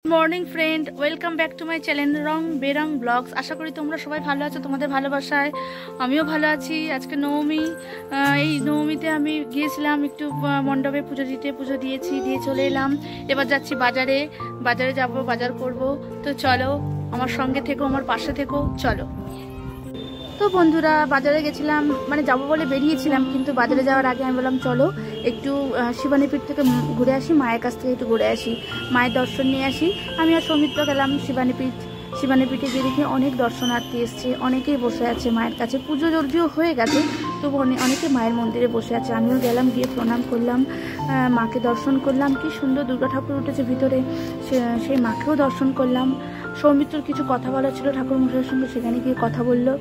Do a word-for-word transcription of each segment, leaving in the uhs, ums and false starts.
Morning friend, welcome back to my channel Rong Berong blogs. আশা করি তোমরা সবাই ভালো আছো, তোমাদের ভালোবাসায় আমিও ভালো আছি। আজকে নবমী, এই নবমীতে আমি গিয়েছিলাম একটু মণ্ডপে পুজো দিতে, পুজো দিয়েছি, দিয়ে চলে এলাম। এবার যাচ্ছি বাজারে, বাজারে যাব, বাজার করব। তো চলো আমার সঙ্গে থেকো, আমার পাশে থেকো, চলো। তো বন্ধুরা, বাজারে গেছিলাম, মানে যাবো বলে বেরিয়েছিলাম, কিন্তু বাজারে যাওয়ার আগে আমি বললাম চলো একটু শিবানীপীঠ থেকে ঘুরে আসি, মায়ের কাছ থেকে একটু ঘুরে আসি, মায়ের দর্শন নিয়ে আসি। আমি আর সৌমিত্র গেলাম শিবানীপীঠ। শিবানীপীঠে গিয়ে দেখি অনেক দর্শনার্থী এসছে, অনেকেই বসে আছে মায়ের কাছে। পুজো যদিও হয়ে গেছে, তবু অনেকে মায়ের মন্দিরে বসে আছে। আমিও গেলাম, গিয়ে প্রণাম করলাম, মাকে দর্শন করলাম। কি সুন্দর দুর্গা ঠাকুর উঠেছে ভিতরে, সেই মাকেও দর্শন করলাম। সৌমিত্রর কিছু কথা বলা ছিল ঠাকুর মশাইয়ের সঙ্গে, সেখানে গিয়ে কথা বললো।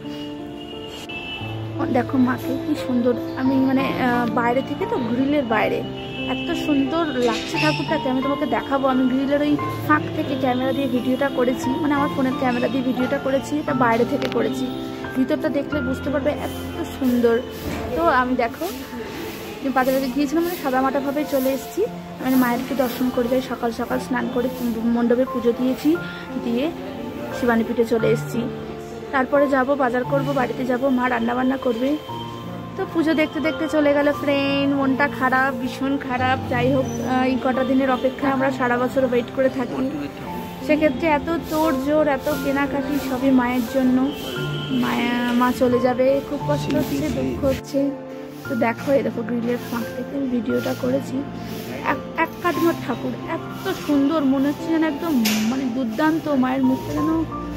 দেখো মাকে কি সুন্দর, আমি মানে বাইরে থেকে তো গ্রিলের বাইরে এত সুন্দর লাগছে ঠাকুরটাকে, আমি তোমাকে দেখাবো। আমি গ্রিলের ওই ফাঁক থেকে ক্যামেরা দিয়ে ভিডিওটা করেছি, মানে আমার ফোনের ক্যামেরা দিয়ে ভিডিওটা করেছি, এটা বাইরে থেকে করেছি। ভিতরটা দেখলে বুঝতে পারবে এত সুন্দর। তো আমি দেখো বাজারে গিয়েছিলাম, মানে সাদামাটাভাবে চলে এসেছি। মানে মায়েরকে দর্শন করে যাই, সকাল সকাল স্নান করে মণ্ডপে পুজো দিয়েছি, দিয়ে শিবানীপীঠে চলে এসেছি। তারপরে যাব, বাজার করব, বাড়িতে যাব, মা রান্না বান্না করবে। তো পুজো দেখতে দেখতে চলে গেল ফ্রেন্ড, মনটা খারাপ, ভীষণ খারাপ। যাই হোক, এই কটা দিনের অপেক্ষায় আমরা সারা বছর ওয়েট করে থাকি, সেক্ষেত্রে এত তোড় জোর, এত কেনাকাটি, সবই মায়ের জন্য। মায়া মা চলে যাবে, খুব কষ্ট হচ্ছে, দুঃখ হচ্ছে। তো দেখো, এই দেখো গ্রিলের ফাঁক থেকে ভিডিওটা করেছি। এক এক কাঠমোট ঠাকুর, এত সুন্দর, মনে হচ্ছে যেন একদম মানে দুর্দান্ত। মায়ের মুখটা যেন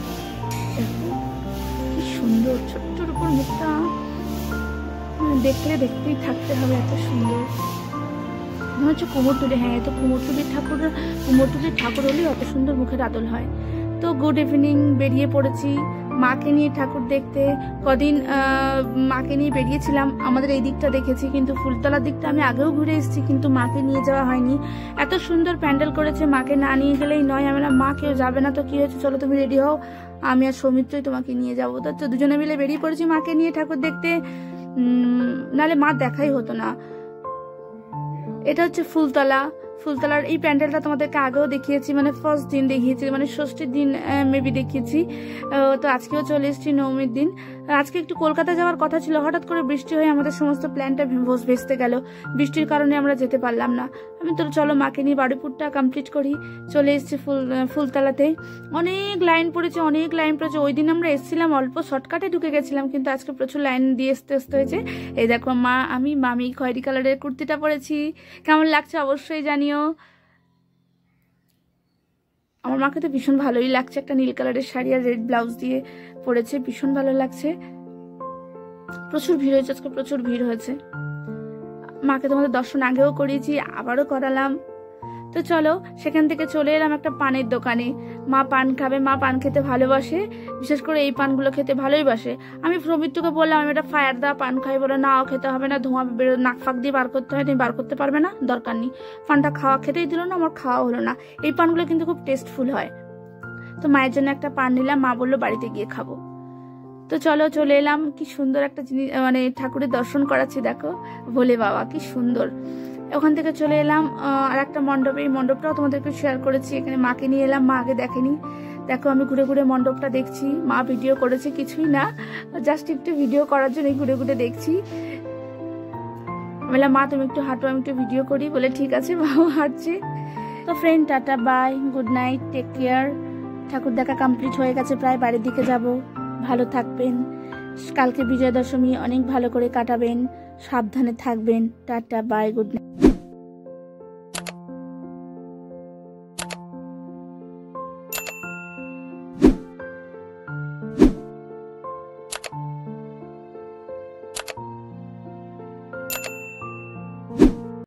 কি সুন্দর, ছোট্টর উপর মুখটা, দেখলে দেখতেই থাকতে হবে, এত সুন্দর। মনে হচ্ছে কুমোরটুলি, হ্যাঁ তো কুমোরটুলির ঠাকুর, কুমোরটুলির ঠাকুর হলেই অত সুন্দর মুখের আদল হয়। তো গুড ইভিনিং, বেরিয়ে পড়েছি মাকে নিয়ে ঠাকুর দেখতে। কদিন মাকে নিয়ে বেরিয়েছিলাম, আমাদের এই দিকটা দেখেছি, কিন্তু ফুলতলার দিকটা আমি আগেও ঘুরে এসেছি, কিন্তু মাকে নিয়ে যাওয়া হয়নি। এত সুন্দর প্যান্ডেল করেছে, মাকে না নিয়ে গেলেই নয়। আমি বললাম মা কেউ যাবে না তো কি হয়েছে, চলো তুমি রেডি হও, আমি আর সৌমিত্রই তোমাকে নিয়ে যাবো। তো দুজনে মিলে বেরিয়ে পড়েছি মাকে নিয়ে ঠাকুর দেখতে, নাহলে মা দেখাই হতো না। এটা হচ্ছে ফুলতলা। ফুলতলার এই প্যান্ডেলটা তোমাদেরকে আগেও দেখিয়েছি, মানে ফার্স্ট দিন দেখিয়েছি, মানে ষষ্ঠীর দিন মেবি দেখিয়েছি। তো আজকেও চলে এসেছি নবমীর দিন। আজকে একটু কলকাতা যাওয়ার কথা ছিল, হঠাৎ করে বৃষ্টি হয়ে আমাদের সমস্ত প্ল্যানটা ভেস্তে গেল। বৃষ্টির কারণে আমরা যেতে পারলাম না। আমি তো চলো মাকে নিয়ে বাড়িপুরটা কমপ্লিট করি, চলে এসেছি ফুল ফুলতলাতে। অনেক লাইন পড়েছে, অনেক লাইন পড়েছে। ওই দিন আমরা এসেছিলাম অল্প শর্টকাটে ঢুকে গেছিলাম, কিন্তু আজকে প্রচুর লাইন দিয়ে আসতে আসতে হয়েছে। এই দেখো মা, আমি মামি খয়েরি কালারের কুর্তিটা পরেছি, কেমন লাগছে অবশ্যই জানিও। আমার মাকে তো ভীষণ ভালোই লাগছে, একটা নীল কালারের শাড়ি আর রেড ব্লাউজ দিয়ে পরেছে, ভীষণ ভালো লাগছে। প্রচুর ভিড় হয়েছে আজকে, প্রচুর ভিড় হয়েছে। মাকে তোমাদের দর্শন আগেও করিয়েছি, আবারও করালাম। তো চলো, সেখান থেকে চলে এলাম একটা পানের দোকানে। মা পান খাবে, মা পান খেতে ভালোবাসে, বিশেষ করে এই পানগুলো খেতে ভালোই বাসে। আমি সৌমিত্রকে বললাম আমি একটা ফায়ার দা পান খাই, বলে না খেতে হবে না, ধোঁয়া বেরো, নাক ফাঁক দিয়ে বার করতে হয়, তুমি বার করতে পারবে না, দরকার নেই। পানটা খাওয়া খেতেই দিল না, আমার খাওয়া হলো না। এই পানগুলো কিন্তু খুব টেস্টফুল হয়। তো মায়ের জন্য একটা পান নিলাম, মা বললো বাড়িতে গিয়ে খাবো। তো চলো চলে এলাম, কি সুন্দর একটা জিনিস, মানে ঠাকুরের দর্শন করাচ্ছি, দেখো ভোলে বাবা কি সুন্দর। ওখান থেকে চলে এলাম আর একটা মণ্ডপে, এই মণ্ডপটাও তোমাদেরকে শেয়ার করেছি। এখানে মাকে নিয়ে এলাম, মা আগে দেখেনি। দেখো আমি ঘুরে ঘুরে মণ্ডপটা দেখছি, মা ভিডিও করেছে, কিছুই না, জাস্ট একটু ভিডিও করার জন্য ঘুরে ঘুরে দেখছি। বললাম মা তুমি একটু হাঁটো, আমি একটু ভিডিও করি, বলে ঠিক আছে, মাও হাঁটছে। তো friend, tata bye, good night, take care. ঠাকুর দেখা কমপ্লিট হয়ে গেছে, প্রায় বাড়ির দিকে যাব। ভালো থাকবেন, কালকে বিজয়া দশমী অনেক ভালো করে কাটাবেন, সাবধানে থাকবেন। Tata bye, good night.